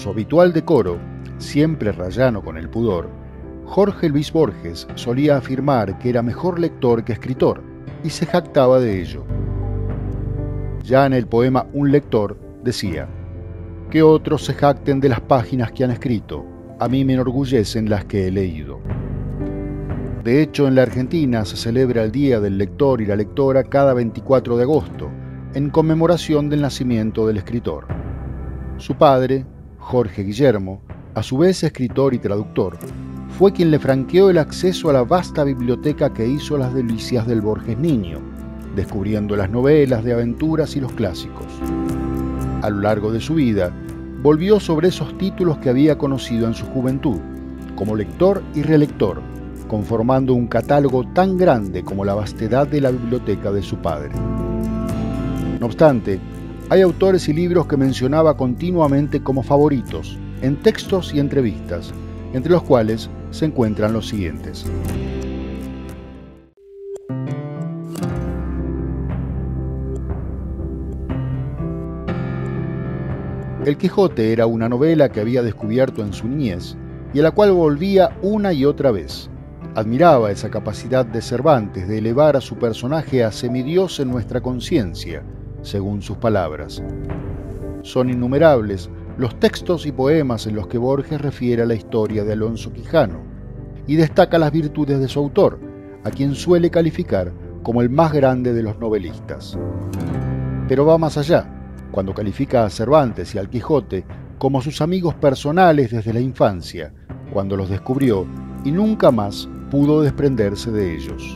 su habitual decoro, siempre rayano con el pudor, Jorge Luis Borges solía afirmar que era mejor lector que escritor, y se jactaba de ello. Ya en el poema Un lector decía: que otros se jacten de las páginas que han escrito, a mí me enorgullecen las que he leído. De hecho, en la Argentina se celebra el Día del Lector y la Lectora cada 24 de agosto, en conmemoración del nacimiento del escritor. Su padre, Jorge Guillermo, a su vez escritor y traductor, fue quien le franqueó el acceso a la vasta biblioteca que hizo las delicias del Borges niño, descubriendo las novelas de aventuras y los clásicos. A lo largo de su vida, volvió sobre esos títulos que había conocido en su juventud, como lector y relector, conformando un catálogo tan grande como la vastedad de la biblioteca de su padre. No obstante, hay autores y libros que mencionaba continuamente como favoritos, en textos y entrevistas, entre los cuales se encuentran los siguientes. El Quijote era una novela que había descubierto en su niñez y a la cual volvía una y otra vez. Admiraba esa capacidad de Cervantes de elevar a su personaje a semidios en nuestra conciencia, según sus palabras. Son innumerables los textos y poemas en los que Borges refiere a la historia de Alonso Quijano y destaca las virtudes de su autor, a quien suele calificar como el más grande de los novelistas. Pero va más allá, cuando califica a Cervantes y al Quijote como sus amigos personales desde la infancia, cuando los descubrió y nunca más pudo desprenderse de ellos.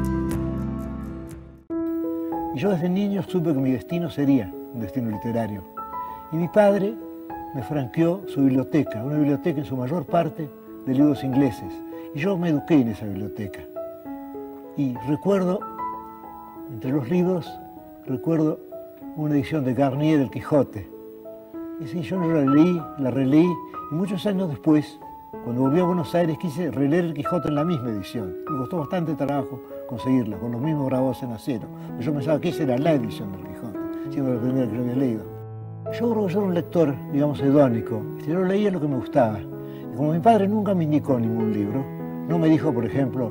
Yo desde niño supe que mi destino sería un destino literario. Y mi padre me franqueó su biblioteca, una biblioteca en su mayor parte de libros ingleses. Y yo me eduqué en esa biblioteca. Y recuerdo, entre los libros, recuerdo una edición de Garnier del Quijote. Y sí, yo la leí, la releí, y muchos años después, cuando volví a Buenos Aires, quise releer el Quijote en la misma edición. Me costó bastante trabajo conseguirla, con los mismos grabados en acero. Pero yo pensaba que esa era la edición del Quijote, siendo la primera que yo había leído. Yo creo que yo era un lector, digamos, hedónico. Yo leía lo que me gustaba. Y como mi padre nunca me indicó ningún libro, no me dijo, por ejemplo,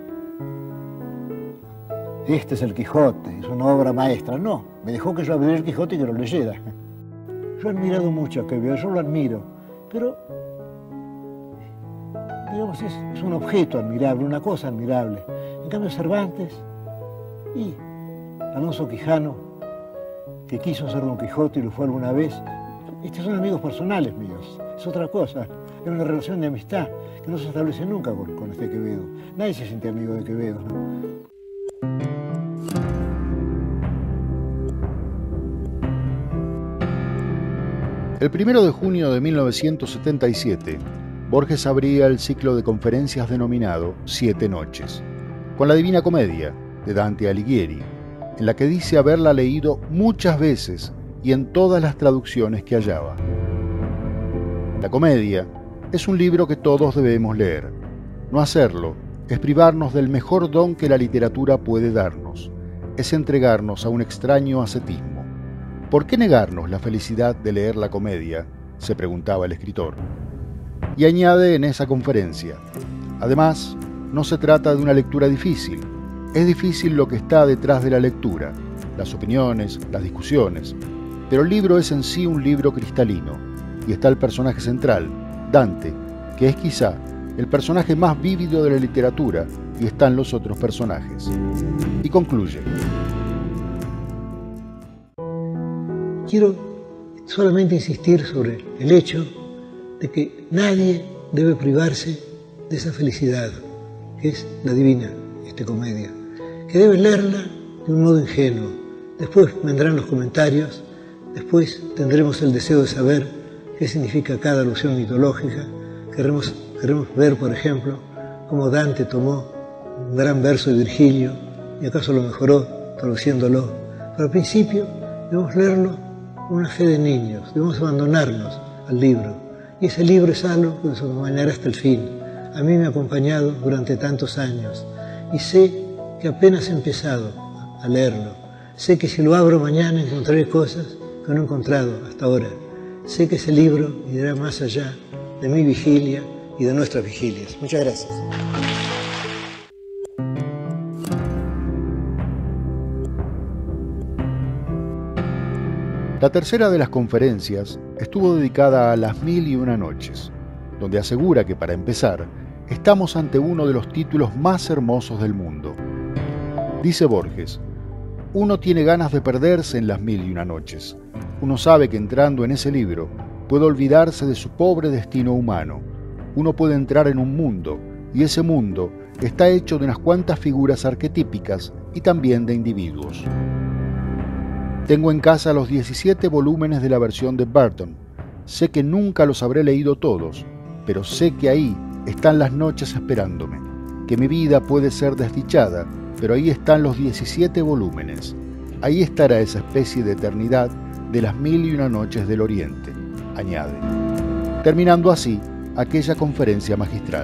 este es el Quijote, es una obra maestra. No, me dejó que yo abriera el Quijote y que lo leyera. Yo he admirado mucho a Quevedo, yo lo admiro, pero digamos, es un objeto admirable, una cosa admirable. En cambio, Cervantes y Alonso Quijano, que quiso ser Don Quijote y lo fue alguna vez, estos son amigos personales míos, es otra cosa. Es una relación de amistad que no se establece nunca con este Quevedo. Nadie se siente amigo de Quevedo, ¿no? El 1 de junio de 1977, Borges abría el ciclo de conferencias denominado Siete Noches, con la Divina Comedia de Dante Alighieri, en la que dice haberla leído muchas veces y en todas las traducciones que hallaba. La Comedia es un libro que todos debemos leer. No hacerlo es privarnos del mejor don que la literatura puede darnos, es entregarnos a un extraño ascetismo. ¿Por qué negarnos la felicidad de leer la Comedia?, se preguntaba el escritor. Y añade en esa conferencia: además, no se trata de una lectura difícil, es difícil lo que está detrás de la lectura, las opiniones, las discusiones, pero el libro es en sí un libro cristalino, y está el personaje central, Dante, que es quizá el personaje más vívido de la literatura, y están los otros personajes. Y concluye: quiero solamente insistir sobre el hecho de que nadie debe privarse de esa felicidad, que es la divina, Comedia, que debe leerla de un modo ingenuo. Después vendrán los comentarios, después tendremos el deseo de saber qué significa cada alusión mitológica. Queremos ver, por ejemplo, cómo Dante tomó un gran verso de Virgilio y acaso lo mejoró traduciéndolo. Pero al principio debemos leerlo con una fe de niños, debemos abandonarnos al libro. Y ese libro es algo que nos acompañará hasta el fin. A mí me ha acompañado durante tantos años y sé que apenas he empezado a leerlo. Sé que si lo abro mañana encontraré cosas que no he encontrado hasta ahora. sé que ese libro irá más allá de mi vigilia y de nuestras vigilias. Muchas gracias. La tercera de las conferencias estuvo dedicada a las 1001 noches, donde asegura que para empezar, estamos ante uno de los títulos más hermosos del mundo. Dice Borges, uno tiene ganas de perderse en las 1001 noches. Uno sabe que entrando en ese libro puede olvidarse de su pobre destino humano. Uno puede entrar en un mundo, y ese mundo está hecho de unas cuantas figuras arquetípicas y también de individuos. Tengo en casa los 17 volúmenes de la versión de Burton. Sé que nunca los habré leído todos, pero sé que ahí están las noches esperándome, que mi vida puede ser desdichada, pero ahí están los 17 volúmenes. Ahí estará esa especie de eternidad de las 1001 noches del Oriente, añade, terminando así aquella conferencia magistral.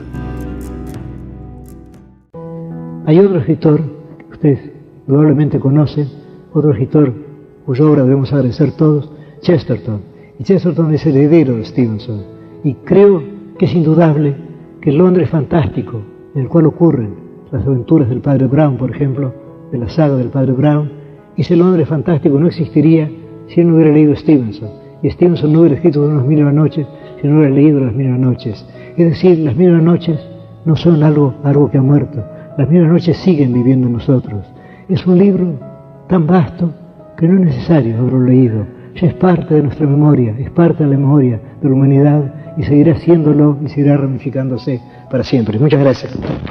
Hay otro escritor que ustedes probablemente conocen, otro escritor cuya obra debemos agradecer todos, Chesterton. Y Chesterton es el heredero de Stevenson. Y creo que es indudable que el Londres fantástico, en el cual ocurren las aventuras del padre Brown, por ejemplo, de la saga del padre Brown, ese Londres fantástico no existiría si él no hubiera leído Stevenson. Y Stevenson no hubiera escrito unas 1001 noches si no hubiera leído las 1001 noches. Es decir, las 1001 noches no son algo que ha muerto. Las 1001 noches siguen viviendo en nosotros. Es un libro tan vasto que no es necesario haberlo leído, ya es parte de nuestra memoria, es parte de la memoria de la humanidad y seguirá siéndolo y seguirá ramificándose para siempre. Muchas gracias.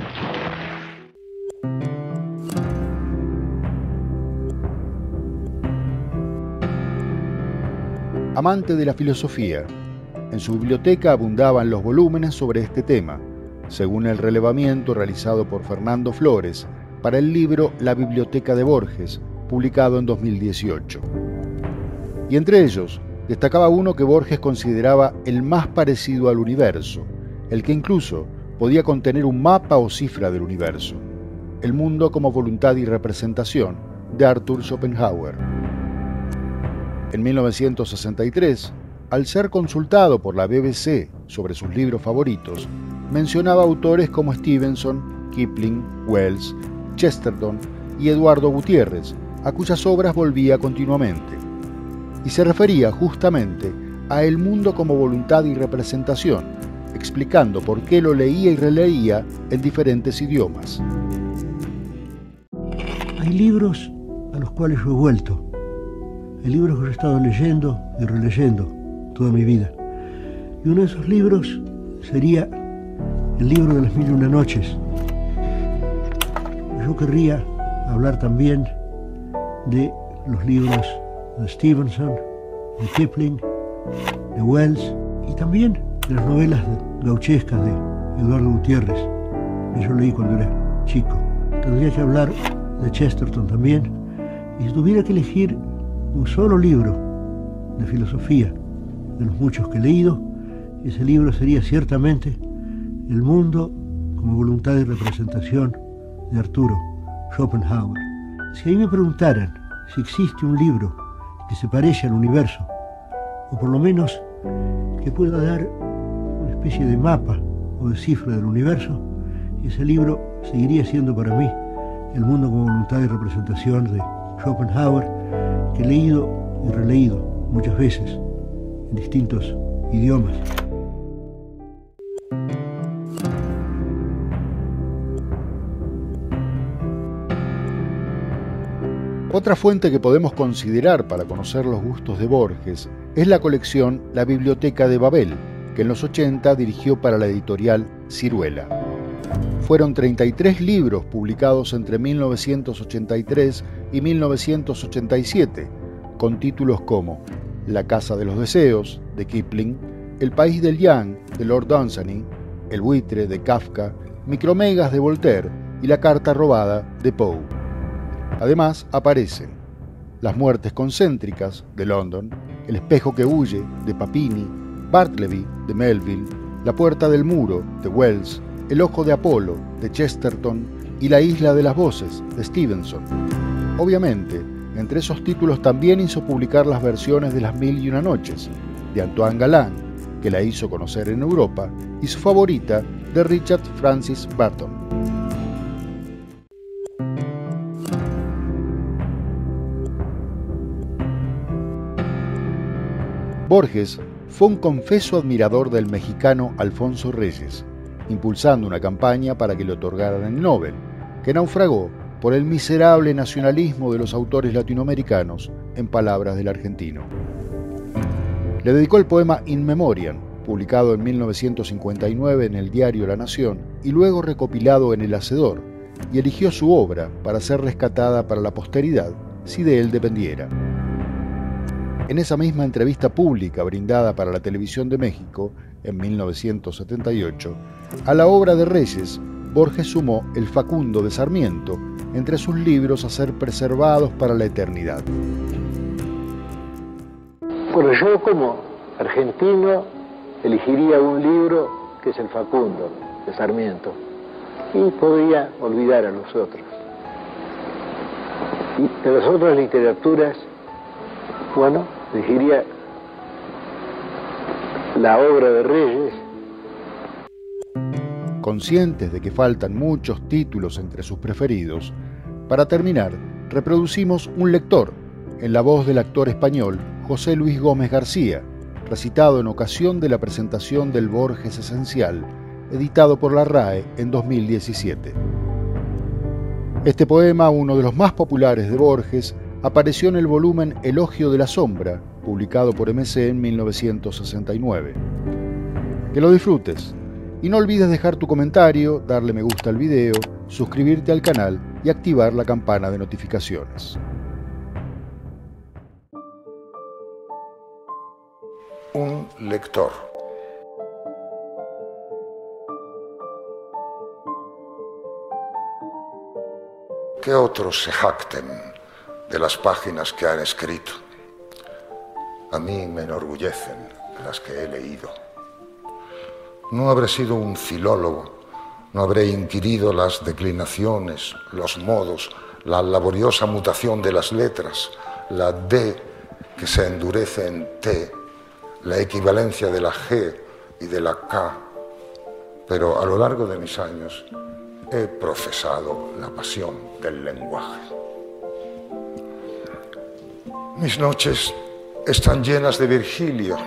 Amante de la filosofía, en su biblioteca abundaban los volúmenes sobre este tema, según el relevamiento realizado por Fernando Flores para el libro La Biblioteca de Borges, publicado en 2018. Y entre ellos, destacaba uno que Borges consideraba el más parecido al universo, el que incluso podía contener un mapa o cifra del universo, El mundo como voluntad y representación, de Arthur Schopenhauer. En 1963, al ser consultado por la BBC sobre sus libros favoritos, mencionaba autores como Stevenson, Kipling, Wells, Chesterton y Eduardo Gutiérrez, a cuyas obras volvía continuamente, y se refería justamente a El mundo como voluntad y representación, explicando por qué lo leía y releía en diferentes idiomas. Hay libros a los cuales yo he vuelto, hay libros que yo he estado leyendo y releyendo toda mi vida, y uno de esos libros sería el libro de las 1001 noches. Yo querría hablar también de los libros de Stevenson, de Kipling, de Wells y también de las novelas gauchescas de Eduardo Gutiérrez, que yo leí cuando era chico. Tendría que hablar de Chesterton también, y si tuviera que elegir un solo libro de filosofía de los muchos que he leído, ese libro sería ciertamente El mundo como voluntad y representación de Arturo Schopenhauer. Si a mí me preguntaran si existe un libro que se parece al universo, o por lo menos que pueda dar una especie de mapa o de cifra del universo, ese libro seguiría siendo para mí El mundo como voluntad y representación de Schopenhauer, que he leído y releído muchas veces en distintos idiomas. Otra fuente que podemos considerar para conocer los gustos de Borges es la colección La Biblioteca de Babel, que en los 80 dirigió para la editorial Ciruela. Fueron 33 libros publicados entre 1983 y 1987, con títulos como La Casa de los Deseos, de Kipling, El País del Yang, de Lord Dunsany, El Buitre, de Kafka, Micromegas, de Voltaire y La Carta Robada, de Poe. Además aparecen Las Muertes Concéntricas, de London, El Espejo que Huye, de Papini, Bartleby, de Melville, La Puerta del Muro, de Wells, El Ojo de Apolo, de Chesterton y La Isla de las Voces, de Stevenson. Obviamente, entre esos títulos también hizo publicar las versiones de las 1001 noches, de Antoine Galland, que la hizo conocer en Europa, y su favorita, de Richard Francis Burton. Borges fue un confeso admirador del mexicano Alfonso Reyes, impulsando una campaña para que le otorgaran el Nobel, que naufragó por el miserable nacionalismo de los autores latinoamericanos, en palabras del argentino. Le dedicó el poema In Memoriam, publicado en 1959 en el diario La Nación y luego recopilado en El Hacedor, y eligió su obra para ser rescatada para la posteridad si de él dependiera. En esa misma entrevista pública brindada para la Televisión de México, en 1978, a la obra de Reyes, Borges sumó El Facundo de Sarmiento entre sus libros a ser preservados para la eternidad. Bueno, yo como argentino elegiría un libro que es El Facundo de Sarmiento y podría olvidar a los otros. Y de las otras literaturas, bueno, elegiría la obra de Reyes. Conscientes de que faltan muchos títulos entre sus preferidos, para terminar, reproducimos Un lector, en la voz del actor español José Luis Gómez García, recitado en ocasión de la presentación del Borges Esencial, editado por la RAE en 2017. Este poema, uno de los más populares de Borges, apareció en el volumen Elogio de la Sombra, publicado por MC en 1969. Que lo disfrutes, y no olvides dejar tu comentario, darle me gusta al video, suscribirte al canal y activar la campana de notificaciones. Un lector. Que otros se jacten de las páginas que han escrito. A mí me enorgullecen las que he leído. No habré sido un filólogo, no habré inquirido las declinaciones, los modos, la laboriosa mutación de las letras, la D que se endurece en T, la equivalencia de la G y de la K, pero a lo largo de mis años he profesado la pasión del lenguaje. Mis noches están llenas de Virgilio.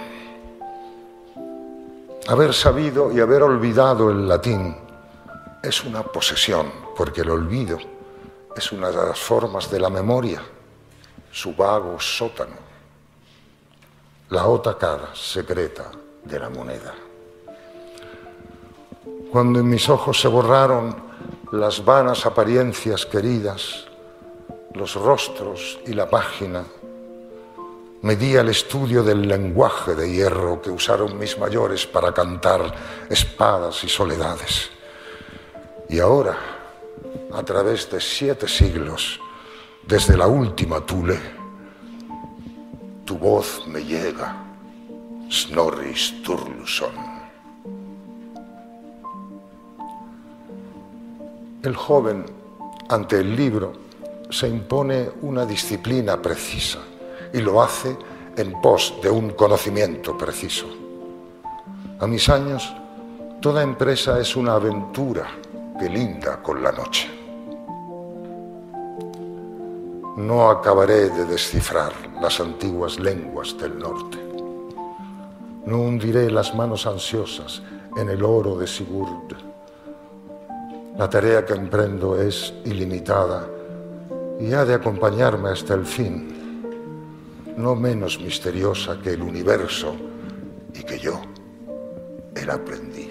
Haber sabido y haber olvidado el latín es una posesión, porque el olvido es una de las formas de la memoria, su vago sótano, la otra cara secreta de la moneda. Cuando en mis ojos se borraron las vanas apariencias queridas, los rostros y la página, me di al estudio del lenguaje de hierro que usaron mis mayores para cantar espadas y soledades. Y ahora, a través de 7 siglos, desde la última Thule, tu voz me llega, Snorri Sturluson. El joven, ante el libro, se impone una disciplina precisa y lo hace en pos de un conocimiento preciso. A mis años, toda empresa es una aventura que linda con la noche. No acabaré de descifrar las antiguas lenguas del norte. No hundiré las manos ansiosas en el oro de Sigurd. La tarea que emprendo es ilimitada y ha de acompañarme hasta el fin, no menos misteriosa que el universo y que yo, el aprendiz.